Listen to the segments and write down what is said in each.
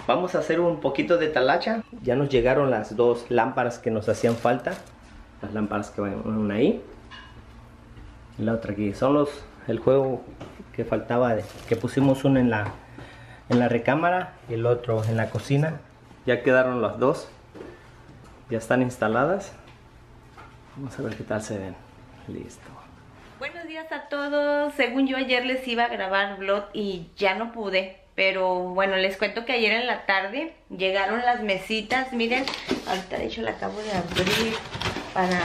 vamos a hacer un poquito de talacha. Ya nos llegaron las dos lámparas que nos hacían falta. Las lámparas que van ahí. Y la otra aquí. Son el juego que faltaba, que pusimos uno en la recámara y el otro en la cocina. Ya quedaron las dos. Ya están instaladas. Vamos a ver qué tal se ven. Listo. Buenos días a todos. Según yo ayer les iba a grabar vlog y ya no pude. Pero bueno, les cuento que ayer en la tarde llegaron las mesitas. Miren, ahorita de hecho la acabo de abrir para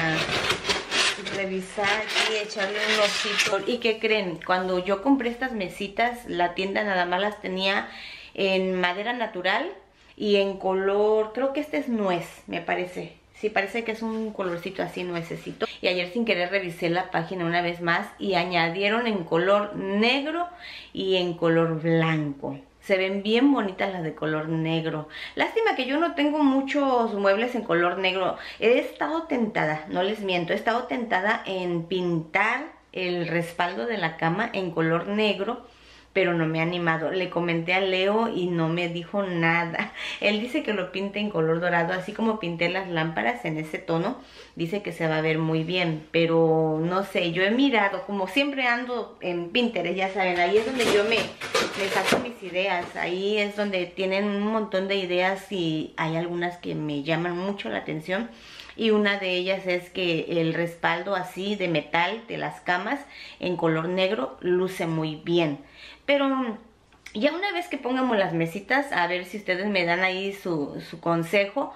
revisar y echarle un ojito. ¿Y qué creen? Cuando yo compré estas mesitas, la tienda nada más las tenía en madera natural y en color, creo que este es nuez, me parece. Sí, parece que es un colorcito así, nuececito. Y ayer sin querer revisé la página una vez más y añadieron en color negro y en color blanco. Se ven bien bonitas las de color negro. Lástima que yo no tengo muchos muebles en color negro. He estado tentada, no les miento, he estado tentada en pintar el respaldo de la cama en color negro, pero no me ha animado. Le comenté a Leo y no me dijo nada. Él dice que lo pinte en color dorado, así como pinté las lámparas en ese tono. Dice que se va a ver muy bien, pero no sé, yo he mirado, como siempre ando en Pinterest, ya saben, ahí es donde yo me saco mis ideas. Ahí es donde tienen un montón de ideas y hay algunas que me llaman mucho la atención. Y una de ellas es que el respaldo así de metal de las camas en color negro luce muy bien. Pero ya una vez que pongamos las mesitas, a ver si ustedes me dan ahí su consejo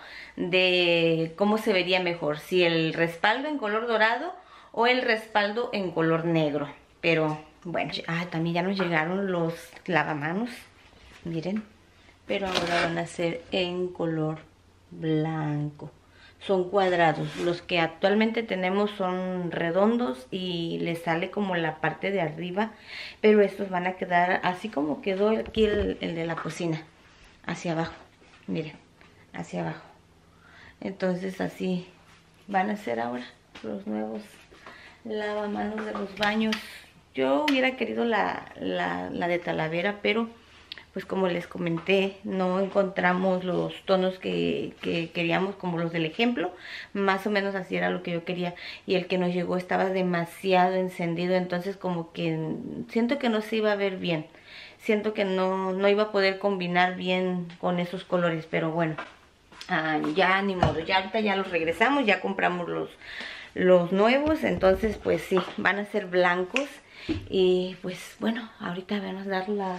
de cómo se vería mejor. Si el respaldo en color dorado o el respaldo en color negro. Pero bueno, también ya nos llegaron los lavamanos. Miren, pero ahora van a ser en color blanco. Son cuadrados, los que actualmente tenemos son redondos y les sale como la parte de arriba, pero estos van a quedar así como quedó aquí el de la cocina, hacia abajo, miren, hacia abajo. Entonces así van a ser ahora los nuevos lavamanos de los baños. Yo hubiera querido la de Talavera, pero pues como les comenté, no encontramos los tonos que queríamos, como los del ejemplo. Más o menos así era lo que yo quería. Y el que nos llegó estaba demasiado encendido, entonces como que siento que no se iba a ver bien. Siento que no iba a poder combinar bien con esos colores, pero bueno, ya ni modo. Ya ahorita ya los regresamos, ya compramos los nuevos, entonces pues sí, van a ser blancos. Y pues bueno, ahorita vamos a dar las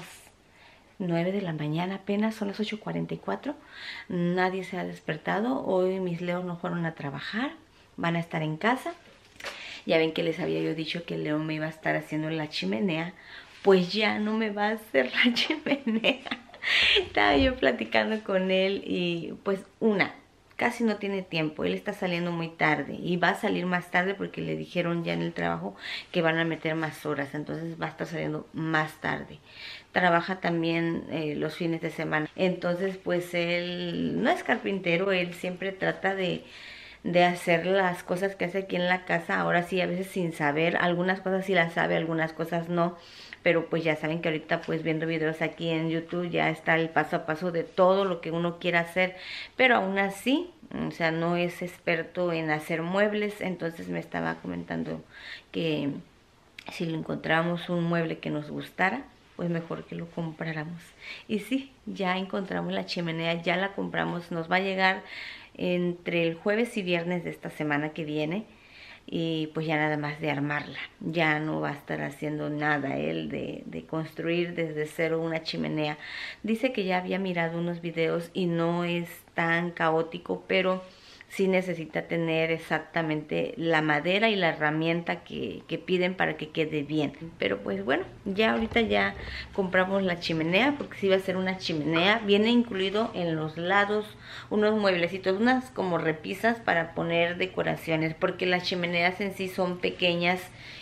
9 de la mañana, apenas son las 8:44. Nadie se ha despertado. Hoy mis Leos no fueron a trabajar, van a estar en casa. Ya ven que les había yo dicho que Leo me iba a estar haciendo la chimenea. Pues ya no me va a hacer la chimenea. Estaba yo platicando con él y pues casi no tiene tiempo. Él está saliendo muy tarde y va a salir más tarde porque le dijeron ya en el trabajo que van a meter más horas, entonces va a estar saliendo más tarde. Trabaja también los fines de semana, entonces pues él no es carpintero, él siempre trata de hacer las cosas que hace aquí en la casa. Ahora sí, a veces sin saber, algunas cosas sí las sabe, algunas cosas no, pero pues ya saben que ahorita pues viendo videos aquí en YouTube ya está el paso a paso de todo lo que uno quiera hacer, pero aún así, o sea, no es experto en hacer muebles. Entonces me estaba comentando que si lo encontramos un mueble que nos gustara, pues mejor que lo compráramos. Y sí, ya encontramos la chimenea, ya la compramos, nos va a llegar entre el jueves y viernes de esta semana que viene. Y pues ya nada más de armarla, ya no va a estar haciendo nada él de construir desde cero una chimenea. Dice que ya había mirado unos videos y no es tan caótico, pero sí necesita tener exactamente la madera y la herramienta que piden para que quede bien. Pero pues bueno, ya ahorita ya compramos la chimenea, porque sí va a ser una chimenea. Viene incluido en los lados unos mueblecitos, unas como repisas para poner decoraciones, porque las chimeneas en sí son pequeñas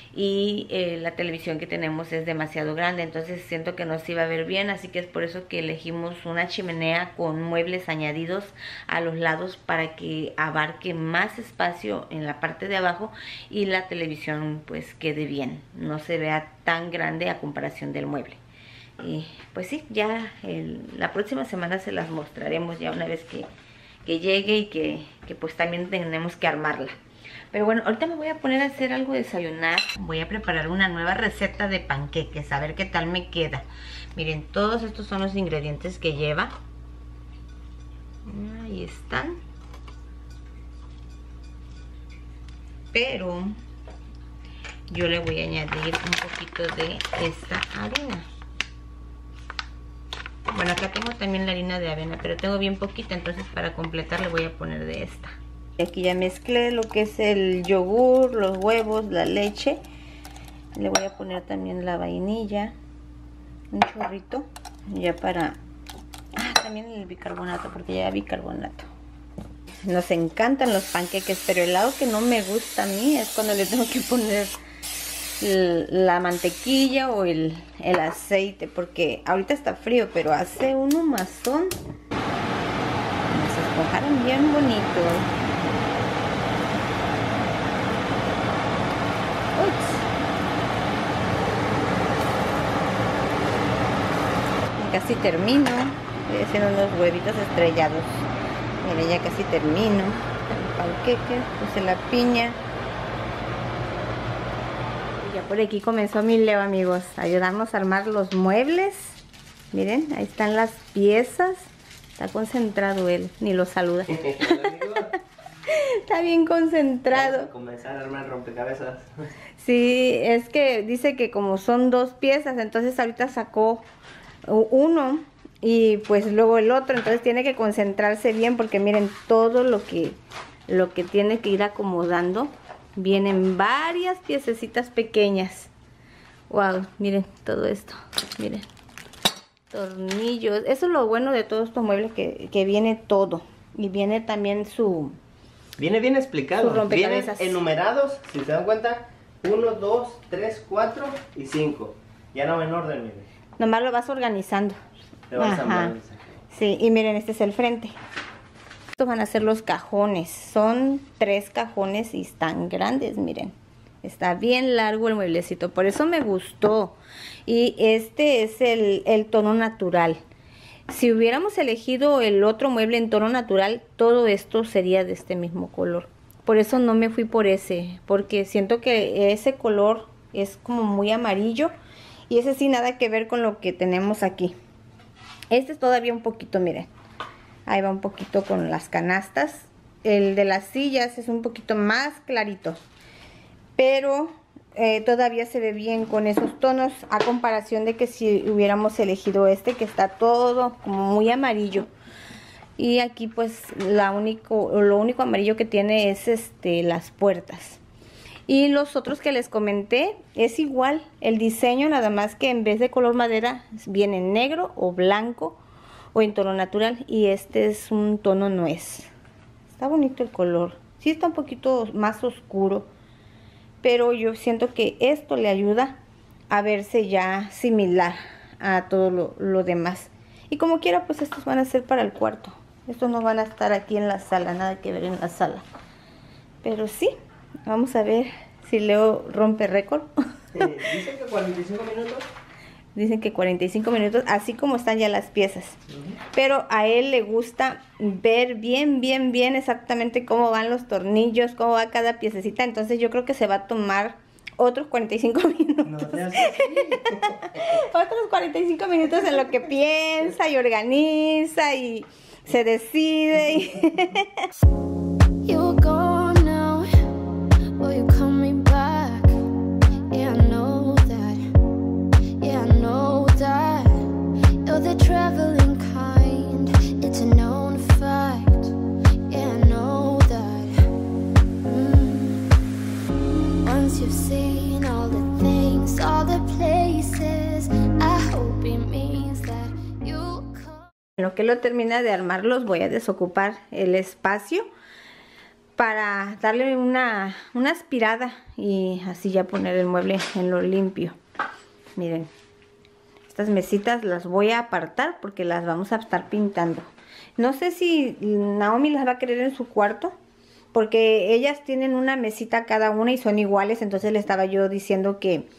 y la televisión que tenemos es demasiado grande, entonces siento que no se iba a ver bien, así que es por eso que elegimos una chimenea con muebles añadidos a los lados para que abarque más espacio en la parte de abajo y la televisión pues quede bien, no se vea tan grande a comparación del mueble. Y pues sí, ya la próxima semana se las mostraremos ya una vez que llegue y que pues también tenemos que armarla. Pero bueno, ahorita me voy a poner a hacer algo de desayunar. Voy a preparar una nueva receta de panqueques, a ver qué tal me queda. Miren, todos estos son los ingredientes que lleva. Ahí están. Pero yo le voy a añadir un poquito de esta harina. Bueno, acá tengo también la harina de avena, pero tengo bien poquita, entonces para completar le voy a poner de esta. Aquí ya mezclé lo que es el yogur, los huevos, la leche. Le voy a poner también la vainilla, un chorrito, ya para... también el bicarbonato, porque ya hay bicarbonato. Nos encantan los panqueques, pero el lado que no me gusta a mí es cuando le tengo que poner la mantequilla o el aceite, porque ahorita está frío, pero hace un humazón. Se esponjaron bien bonitos. Casi termino. Estoy haciendo unos huevitos estrellados. Miren, ya casi termino. El panqueque, puse la piña. Ya por aquí comenzó mi Leo, amigos, a ayudarnos a armar los muebles. Miren, ahí están las piezas. Está concentrado él, ni lo saluda. Está bien concentrado. Vamos a comenzar a armar rompecabezas. Sí, es que dice que como son 2 piezas, entonces ahorita sacó uno y pues luego el otro, entonces tiene que concentrarse bien porque miren todo lo que tiene que ir acomodando. Vienen varias piececitas pequeñas. Wow, miren todo esto, miren, tornillos. Eso es lo bueno de todos estos muebles, que viene todo. Y viene también Viene bien explicado. Su rompecabezas. Vienen enumerados, si se dan cuenta, 1, 2, 3, 4 y 5. Ya no en orden, miren. Nomás lo vas organizando. Te vas a organizar. Sí, y miren, este es el frente. Estos van a ser los cajones. Son 3 cajones y están grandes, miren. Está bien largo el mueblecito, por eso me gustó. Y este es el tono natural. Si hubiéramos elegido el otro mueble en tono natural, todo esto sería de este mismo color. Por eso no me fui por ese, porque siento que ese color es como muy amarillo. Y ese sí nada que ver con lo que tenemos aquí. Este es todavía un poquito, miren. Ahí va un poquito con las canastas. El de las sillas es un poquito más clarito. Pero todavía se ve bien con esos tonos. A comparación de que si hubiéramos elegido este, que está todo como muy amarillo. Y aquí pues lo único amarillo que tiene es las puertas. Y los otros que les comenté es igual. El diseño, nada más que en vez de color madera viene en negro o blanco o en tono natural, y este es un tono nuez. Está bonito el color. Sí está un poquito más oscuro, pero yo siento que esto le ayuda a verse ya similar a todo lo demás. Y como quiera, pues estos van a ser para el cuarto. Estos no van a estar aquí en la sala, nada que ver en la sala. Pero sí, vamos a ver si Leo rompe récord. Dicen que 45 minutos. Dicen que 45 minutos, así como están ya las piezas. Pero a él le gusta ver bien exactamente cómo van los tornillos, cómo va cada piececita. Entonces yo creo que se va a tomar otros 45 minutos. No seas así. Otros 45 minutos en lo que piensa y organiza y se decide. You're gone now. Will you call me back? Yeah, I know that. Yeah, I know that. You're the traveling kind. It's a known fact. Yeah, I know that. Once you've seen all the things, all the places, I hope it means that you come. En lo que lo termina de armar, los voy a desocupar el espacio para darle una aspirada y así ya poner el mueble en lo limpio. Miren, estas mesitas las voy a apartar porque las vamos a estar pintando. No sé si Naomi las va a querer en su cuarto, porque ellas tienen una mesita cada una y son iguales. Entonces le estaba yo diciendo que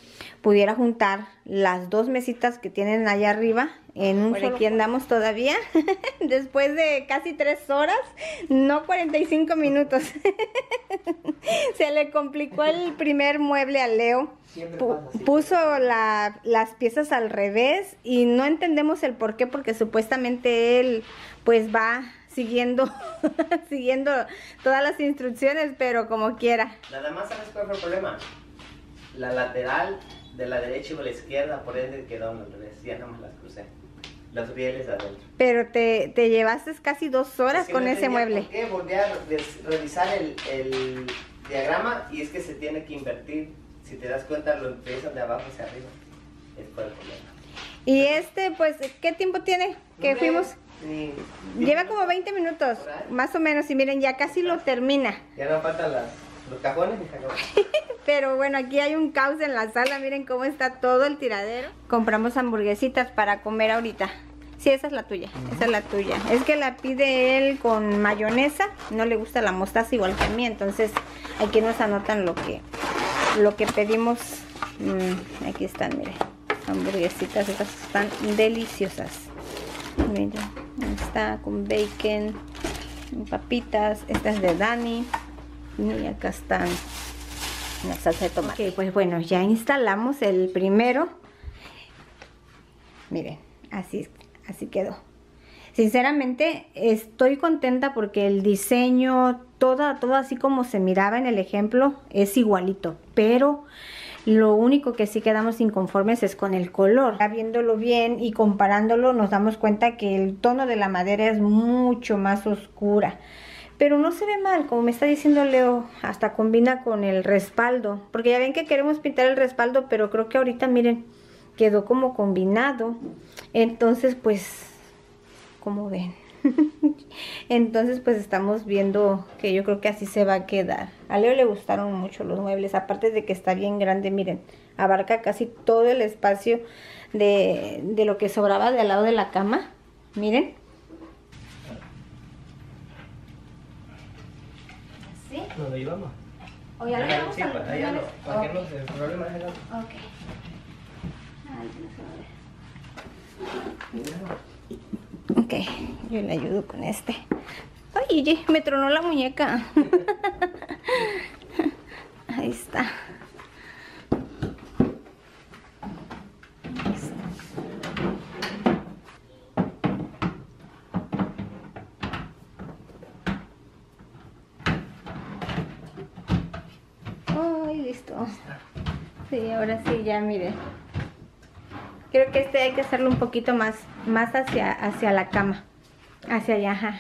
pudiera juntar las dos mesitas que tienen allá arriba en un solo. Aquí andamos todavía, después de casi 3 horas, no 45 minutos. Se le complicó el primer mueble a Leo. Puso las piezas al revés y no entendemos el por qué, porque supuestamente él pues va siguiendo siguiendo todas las instrucciones, pero como quiera. Nada más, ¿sabes cuál fue el problema? La lateral de la derecha y de la izquierda, por ende quedaron al revés, ya nada más las crucé. Los rieles adentro. Pero te llevaste casi 2 horas es que con no ese mueble. ¿Por qué? Volví a revisar el diagrama y es que se tiene que invertir. Si te das cuenta, lo empiezan de abajo hacia arriba. Es por el problema. Y pues, ¿qué tiempo tiene que fuimos? Lleva como 20 minutos, más o menos, y miren, ya casi lo termina. Ya no faltan los cajones y cajones. Pero bueno, aquí hay un caos en la sala, miren cómo está todo el tiradero. Compramos hamburguesitas para comer ahorita. Sí, esa es la tuya, esa es la tuya. Es que la pide él con mayonesa, no le gusta la mostaza igual que a mí, entonces aquí nos anotan lo que pedimos. Aquí están, miren, hamburguesitas, estas están deliciosas. Miren, está con bacon, papitas, esta es de Dani y acá están la salsa de tomate. Ok, pues bueno, ya instalamos el primero. Miren, así quedó. Sinceramente estoy contenta porque el diseño, todo así como se miraba en el ejemplo, es igualito, pero lo único que sí quedamos inconformes es con el color. Ya viéndolo bien y comparándolo nos damos cuenta que el tono de la madera es mucho más oscura. Pero no se ve mal, como me está diciendo Leo, hasta combina con el respaldo. Porque ya ven que queremos pintar el respaldo, pero creo que ahorita, miren, quedó como combinado. Entonces, pues, como ven. Entonces pues estamos viendo que yo creo que así se va a quedar. A Leo le gustaron mucho los muebles, aparte de que está bien grande, miren, abarca casi todo el espacio de lo que sobraba de al lado de la cama, miren. ¿Sí? ¿Nos lo llevamos? ¿O ya lo llevamos? Sí, allá no, para que no se el problema es el otro. Ok. Ay, no se ve. Ok, yo le ayudo con este. Ay, oye, me tronó la muñeca. Ahí está. Ay, listo. Sí, ahora sí, ya miren. Creo que este hay que hacerlo un poquito más hacia la cama. Hacia allá, ajá.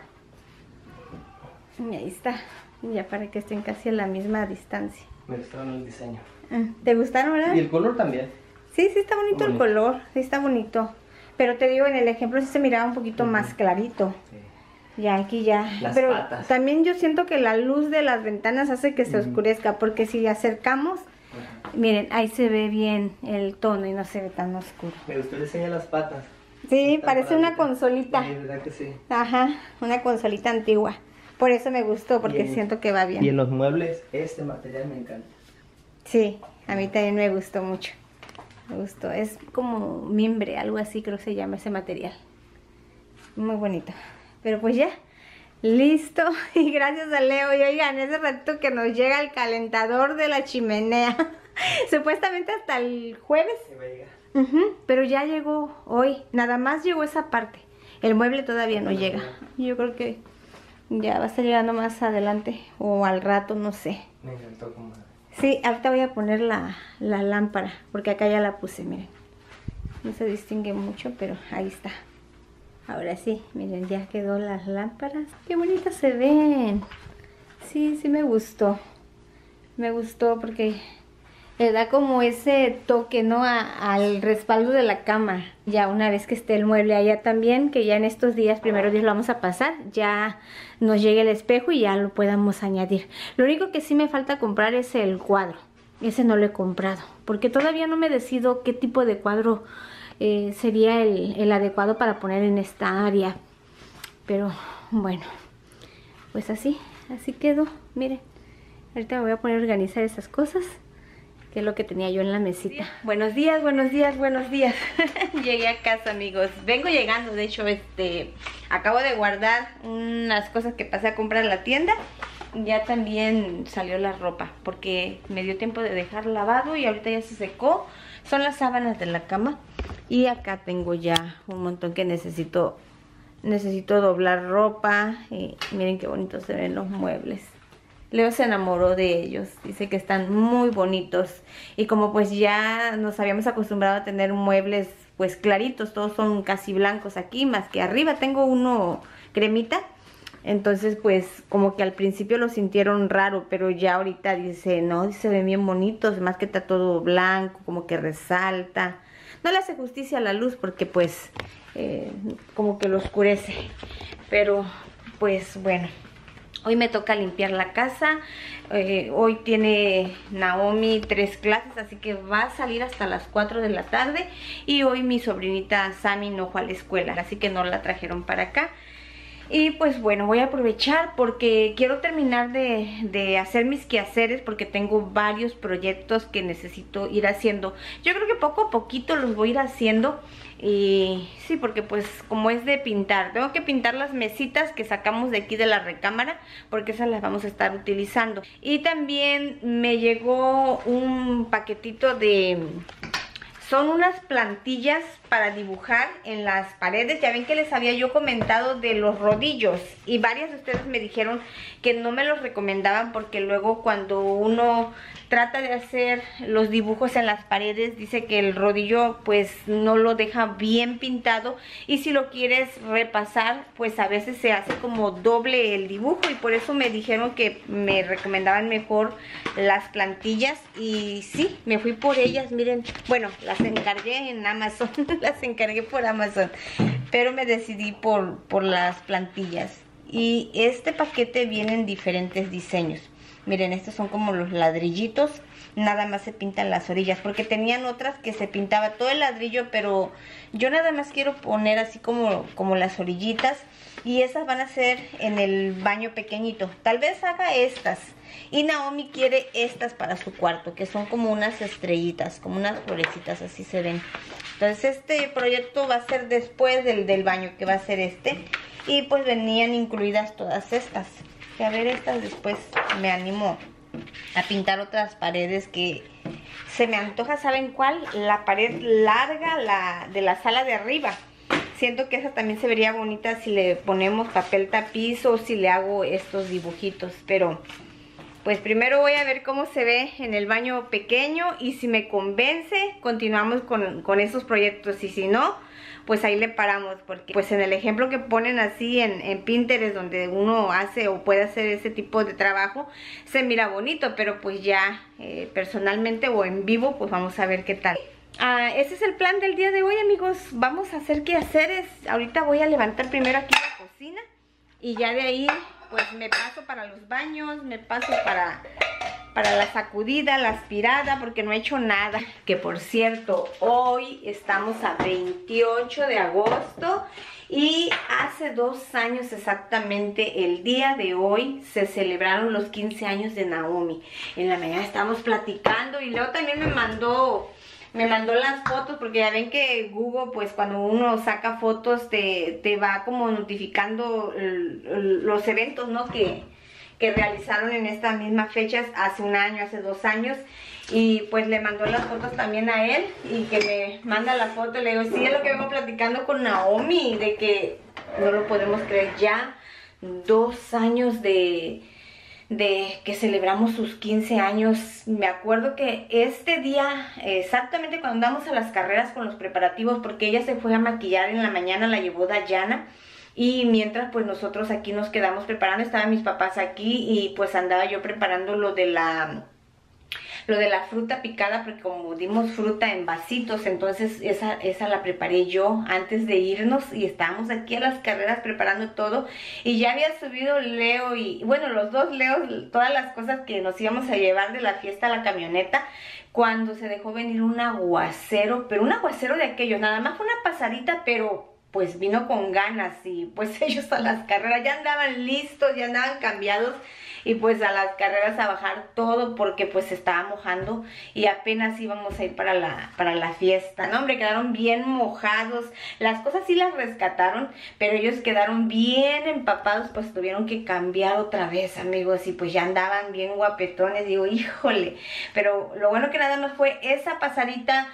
Y ahí está. Ya para que estén casi a la misma distancia. Me gustaron el diseño. ¿Te gustaron, verdad? Y el color también. Sí, sí está bonito el color. Sí está bonito. Pero te digo, en el ejemplo sí se miraba un poquito más clarito. Sí. Ya aquí ya. Las pero patas. También yo siento que la luz de las ventanas hace que se oscurezca. Porque si acercamos... Miren, ahí se ve bien el tono y no se ve tan oscuro. Me gustó el diseño de las patas. Sí, parece una consolita. Sí, ¿verdad que sí? Ajá, una consolita antigua. Por eso me gustó, porque siento que va bien. Y en los muebles, este material me encanta. Sí, a mí también me gustó mucho. Me gustó, es como mimbre, algo así creo que se llama ese material. Muy bonito. Pero pues ya, listo. Y gracias a Leo. Y oigan, ese rato que nos llega el calentador de la chimenea. Supuestamente hasta el jueves. Pero ya llegó hoy. Nada más llegó esa parte. El mueble todavía no llega. Yo creo que ya va a estar llegando más adelante. O al rato, no sé. Me encantó como... Sí, ahorita voy a poner la lámpara. Porque acá ya la puse, miren. No se distingue mucho, pero ahí está. Ahora sí, miren, ya quedó las lámparas. Qué bonitas se ven. Sí, sí me gustó. Me gustó porque le da como ese toque, ¿no? Al respaldo de la cama. Ya una vez que esté el mueble allá también, que ya en estos días, primeros días lo vamos a pasar, ya nos llegue el espejo y ya lo podamos añadir. Lo único que sí me falta comprar es el cuadro. Ese no lo he comprado, porque todavía no me decido qué tipo de cuadro sería el adecuado para poner en esta área. Pero bueno, pues así quedó. Miren, ahorita me voy a poner a organizar esas cosas que es lo que tenía yo en la mesita. Buenos días, buenos días, buenos días. Llegué a casa, amigos. Vengo llegando, de hecho, acabo de guardar unas cosas que pasé a comprar a la tienda. Ya también salió la ropa, porque me dio tiempo de dejar lavado y ahorita ya se secó. Son las sábanas de la cama. Y acá tengo ya un montón que necesito doblar ropa. Y miren qué bonitos se ven los muebles. Leo se enamoró de ellos, dice que están muy bonitos. Y como pues ya nos habíamos acostumbrado a tener muebles pues claritos, todos son casi blancos aquí, más que arriba tengo uno cremita. Entonces pues como que al principio lo sintieron raro, pero ya ahorita dice, no, se ven bien bonitos, más que está todo blanco, como que resalta. No le hace justicia a la luz porque pues como que lo oscurece, pero pues bueno. Hoy me toca limpiar la casa. Hoy tiene Naomi 3 clases, así que va a salir hasta las 4 de la tarde. Y hoy mi sobrinita Sammy no fue a la escuela, así que no la trajeron para acá. Y pues bueno, voy a aprovechar porque quiero terminar de hacer mis quehaceres, porque tengo varios proyectos que necesito ir haciendo. Yo creo que poco a poquito los voy a ir haciendo. Y sí, porque pues como es de pintar, tengo que pintar las mesitas que sacamos de aquí de la recámara, porque esas las vamos a estar utilizando. Y también me llegó un paquetito de... Son unas plantillas para dibujar en las paredes. Ya ven que les había yo comentado de los rodillos. Y varias de ustedes me dijeron que no me los recomendaban, porque luego cuando uno trata de hacer los dibujos en las paredes, dice que el rodillo pues no lo deja bien pintado. Y si lo quieres repasar, pues a veces se hace como doble el dibujo. Y por eso me dijeron que me recomendaban mejor las plantillas. Y sí, me fui por ellas, miren. Bueno, las encargué en Amazon. Las encargué por Amazon, pero me decidí por las plantillas. Y este paquete viene en diferentes diseños. Miren, estos son como los ladrillitos. Nada más se pintan las orillas, porque tenían otras que se pintaba todo el ladrillo, pero yo nada más quiero poner así como las orillitas. Y esas van a ser en el baño pequeñito. Tal vez haga estas. Y Naomi quiere estas para su cuarto, que son como unas estrellitas, como unas florecitas, así se ven. Entonces este proyecto va a ser después del baño, que va a ser este. Y pues venían incluidas todas estas. Que a ver, estas después me animo a pintar otras paredes que se me antoja. ¿Saben cuál? La pared larga, de la sala de arriba. Siento que esa también se vería bonita si le ponemos papel tapiz o si le hago estos dibujitos. Pero pues primero voy a ver cómo se ve en el baño pequeño, y si me convence continuamos con esos proyectos, y si no, pues ahí le paramos, porque pues en el ejemplo que ponen así en Pinterest, donde uno hace o puede hacer ese tipo de trabajo, se mira bonito, pero pues ya personalmente o en vivo pues vamos a ver qué tal. Ese es el plan del día de hoy, amigos. Vamos a hacer quehaceres. Ahorita voy a levantar primero aquí la cocina, y ya de ahí pues me paso para los baños, me paso para la sacudida, la aspirada, porque no he hecho nada. Que por cierto, hoy estamos a 28 de agosto y hace 2 años exactamente el día de hoy se celebraron los 15 años de Naomi. En la mañana estábamos platicando y Leo también me mandó las fotos, porque ya ven que Google, pues cuando uno saca fotos te va como notificando los eventos, ¿no? que realizaron en estas mismas fechas, hace 1 año, hace 2 años. Y pues le mandó las fotos también a él, y que me manda la foto. Le digo, sí, es lo que vengo platicando con Naomi, de que no lo podemos creer, ya 2 años de que celebramos sus 15 años. Me acuerdo que este día, exactamente cuando andamos a las carreras con los preparativos, porque ella se fue a maquillar en la mañana, la llevó Dayana, y mientras pues nosotros aquí nos quedamos preparando, estaban mis papás aquí, y pues andaba yo preparando lo de la fruta picada, porque como dimos fruta en vasitos, entonces esa la preparé yo antes de irnos, y estábamos aquí a las carreras preparando todo. Y ya había subido Leo, y bueno, los dos Leos, todas las cosas que nos íbamos a llevar de la fiesta a la camioneta, cuando se dejó venir un aguacero, pero un aguacero de aquellos, nada más fue una pasadita, pero pues vino con ganas y pues ellos a las carreras ya andaban listos, ya andaban cambiados y pues a las carreras a bajar todo porque pues se estaba mojando y apenas íbamos a ir para la fiesta. No, hombre, quedaron bien mojados. Las cosas sí las rescataron, pero ellos quedaron bien empapados, pues tuvieron que cambiar otra vez, amigos, y pues ya andaban bien guapetones. Digo, híjole, pero lo bueno que nada más fue esa pasadita.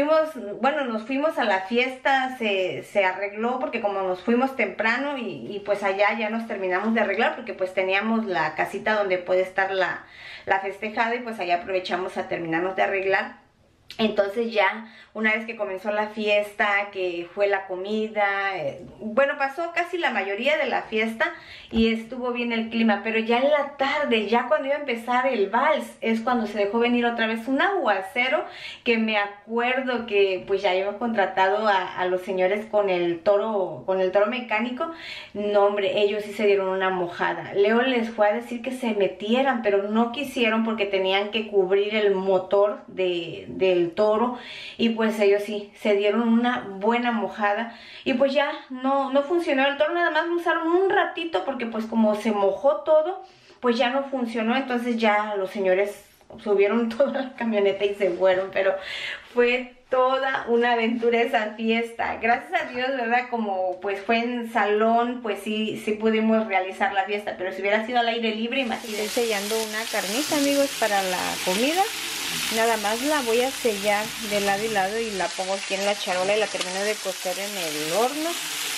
Nos fuimos a la fiesta, se arregló porque como nos fuimos temprano y pues allá ya nos terminamos de arreglar porque pues teníamos la casita donde puede estar la festejada y pues allá aprovechamos a terminarnos de arreglar. Entonces ya una vez que comenzó la fiesta, que fue la comida, bueno, pasó casi la mayoría de la fiesta y estuvo bien el clima, pero ya en la tarde, ya cuando iba a empezar el vals, es cuando se dejó venir otra vez un aguacero, que me acuerdo que pues ya habíamos contratado a los señores con el toro mecánico. No, hombre, ellos sí se dieron una mojada. Leo les fue a decir que se metieran, pero no quisieron porque tenían que cubrir el motor del toro y pues ellos sí se dieron una buena mojada y pues ya no funcionó el toro. Nada más lo usaron un ratito porque pues como se mojó todo pues ya no funcionó. Entonces ya los señores subieron toda la camioneta y se fueron, pero fue toda una aventura esa fiesta. Gracias a Dios, ¿verdad? Como pues fue en salón, pues sí pudimos realizar la fiesta, pero si hubiera sido al aire libre, imagínense. Estoy sellando una carnita, amigos, para la comida. Nada más la voy a sellar de lado y lado y la pongo aquí en la charola y la termino de cocer en el horno.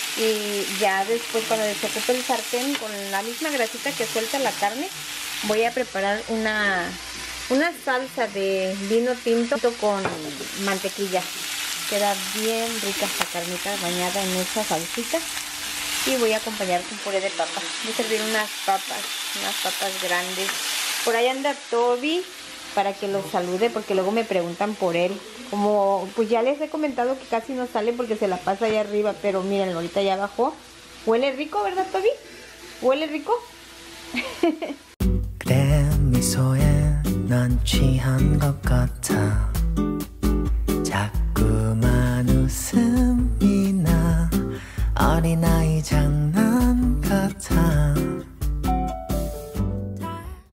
Y ya después, cuando desocupe el sartén con la misma grasita que suelta la carne, voy a preparar una salsa de vino tinto con mantequilla. Queda bien rica esta carnita bañada en esa salsita. Y voy a acompañar con puré de papa. Voy a servir unas papas grandes. Por ahí anda Toby para que lo salude, porque luego me preguntan por él. Como pues ya les he comentado que casi no sale porque se la pasa allá arriba, pero miren, ahorita ya bajó. Huele rico, ¿verdad, Toby? ¿Huele rico? 그래 미소에 난 취한 것 같아 자꾸만 웃음이 나 어린아이 장난 같아